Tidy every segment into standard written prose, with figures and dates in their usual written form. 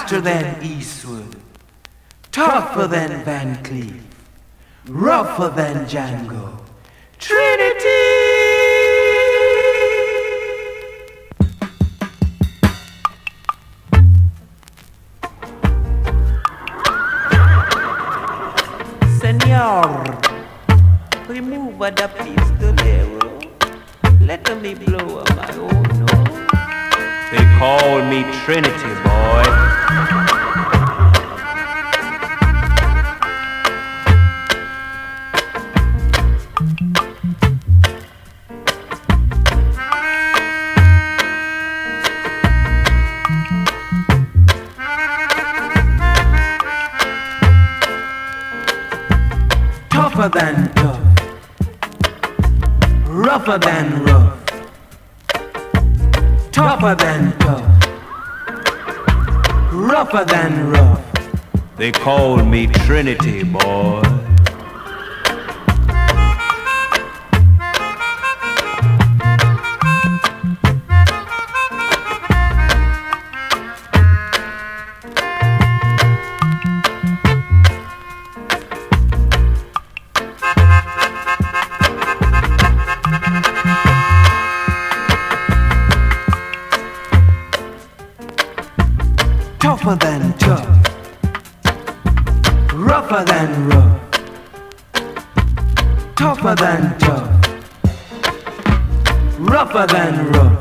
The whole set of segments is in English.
faster than Eastwood, tougher than Van Cleef, rougher than Django. Trinity! Senor, remove the pistolero. Let me blow up my own nose. They call me Trinity, boy. Tougher than tough, rougher than rough, tougher than tough, rougher than rough. They call me Trinity, boy. Tougher than tough, rougher than rough, tougher than tough, rougher than rough.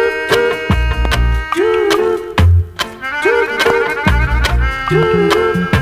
Do